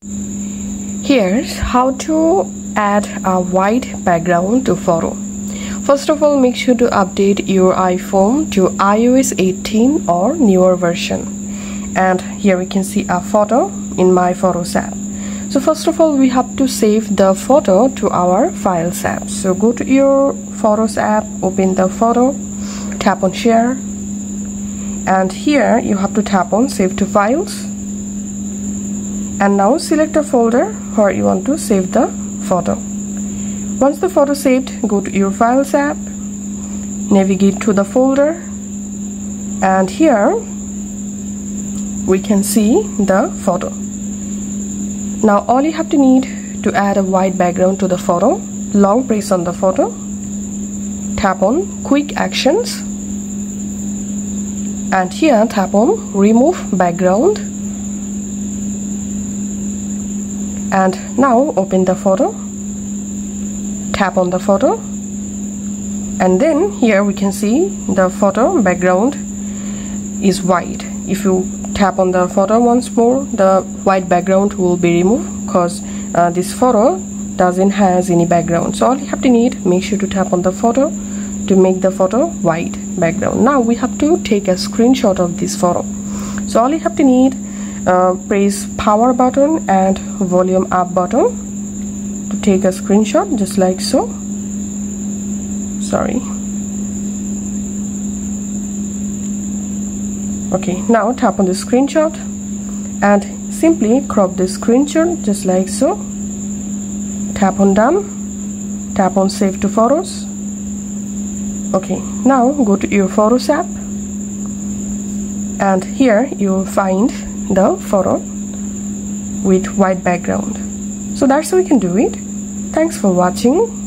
Here's how to add a white background to photo. First of all, make sure to update your iPhone to iOS 18 or newer version. And here we can see a photo in my Photos app. So first of all, we have to save the photo to our Files app. So go to your Photos app, open the photo, tap on Share, and here you have to tap on Save to Files. And now select a folder where you want to save the photo. Once the photo saved, go to your Files app, navigate to the folder, and here we can see the photo. Now all you have to need to add a white background to the photo, long press on the photo, tap on Quick Actions, and here tap on Remove Background. And now open the photo, tap on the photo, and then here we can see the photo background is white. If you tap on the photo once more, the white background will be removed because this photo doesn't has any background. So all you have to need, make sure to tap on the photo to make the photo white background. Now we have to take a screenshot of this photo. So all you have to need, press power button and volume up button to take a screenshot, just like so. Sorry. Okay, now tap on the screenshot and simply crop the screenshot, just like so. Tap on Done, tap on Save to Photos. Okay, now go to your Photos app, and here you will find the photo with white background. So that's how we can do it. Thanks for watching.